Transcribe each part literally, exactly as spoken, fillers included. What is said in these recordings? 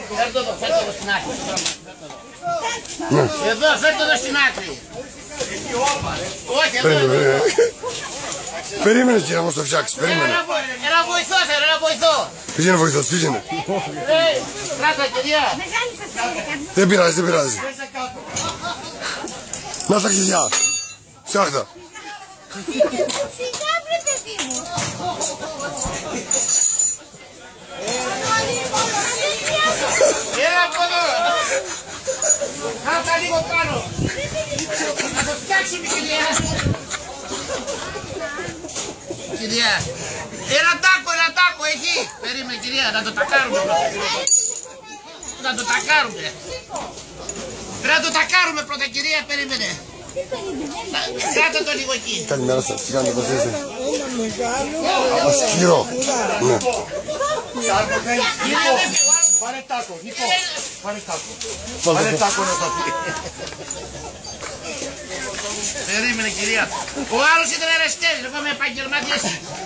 Φέρτε εδώ, φέρτε εδώ στην άκρη. Εδώ, φέρτε εδώ στην άκρη. Όχι, εδώ. Περίμενε κύριε να μας το φτιάξει, περίμενε. Ένα βοηθό θέλω, ένα βοηθό. Ποιος είναι βοηθός, ποιος είναι. Κράτα κυρία. Δεν πειράζει, δεν πειράζει. Να τα χιλιά. Φτιάχτα. Σιγά βρε παιδί μου. Έλα από εδώ. Κράτα λίγο πάνω. Να το φτιάξουμε κυρία. Κυρία. Ένα τάκο, ένα τάκο εκεί. Περίμενε κυρία, να το τακάρουμε. Να το τακάρουμε. Πρέπει να το τακάρουμε πρώτα κυρία, περίμενε. Κράτα το λίγο εκεί. Καλημέρα σας, τι κάνετε, πώς είστε. Σκληρό. Ναι. Πάρε τάκο, Νίκο. Πάρε τάκο. Πάρε τάκο να τα πει. Περίμενε κυρία. Ο άλλος ήταν ερεστές, λοιπόν με επαγγελματίες.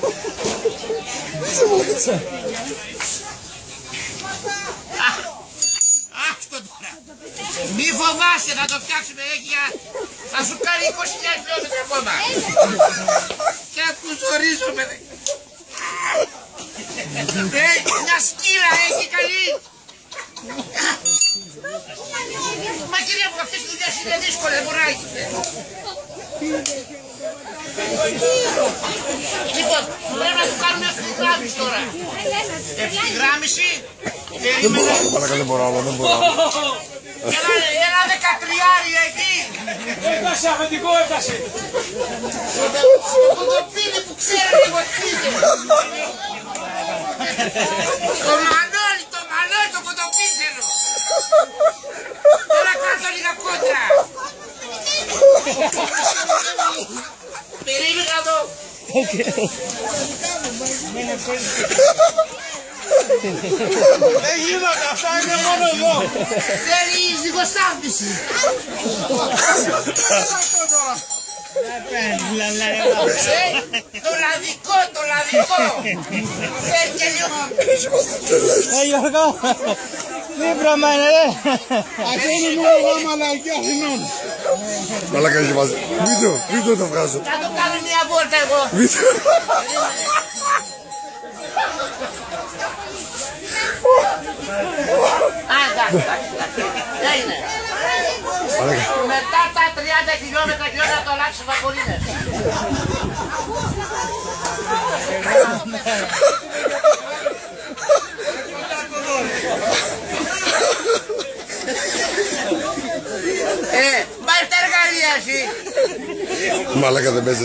Άχτο τώρα. Μη φοβάσαι, θα το φτιάξουμε, έχει για... Θα σου κάνει είκοσι χιλιάδες χιλιόμετρα ακόμα. Και να του ζορίζουμε. Μια σκύλα έχει καλή. Μα κυρία μου, αυτές τις δουλειές είναι δύσκολες, μωράκι. Λοιπόν, πρέπει να του κάνουμε ευθυγράμμιση τώρα. Ευθυγράμμιση. Δεν μπορώ, παρακαλώ, δεν μπορώ άλλο, δεν μπορώ άλλο. Ένα δεκατριάρι εκεί. Έφτασε, αφεντικό έφτασε. Το κοντοπίνι που ξέρει λίγο χτίζε. Το Μανώλη, το Μανώλη, το κοντοπίνι θέλω. Τώρα κάτω λίγα κόντρα. Περίμενα εδώ. Δεν γίνονται, αυτά είναι μόνο εδώ. Θέλει ζυγοστάθμιση. Το λαδικό, το λαδικό. Θέλει και λίγο. Ε, Γιώργο, δίπλα μάνα, ρε. Αυτό είναι μόνο γάμα λαϊκή Αθηνών. Μαλάκα έχει βάζει. Βίντεο, βίντεο το βγάζω. Θα το κάνω μια βόλτα εγώ. Βίντεο. Α, εντάξει, εντάξει. Έγινε. Μετά τα τριάντα χιλιόμετρα και ώρα να το αλλάξει βαγονίνες. Ε, πάρε τα εργαλεία εσύ. Μαλάκα δεν παίζει.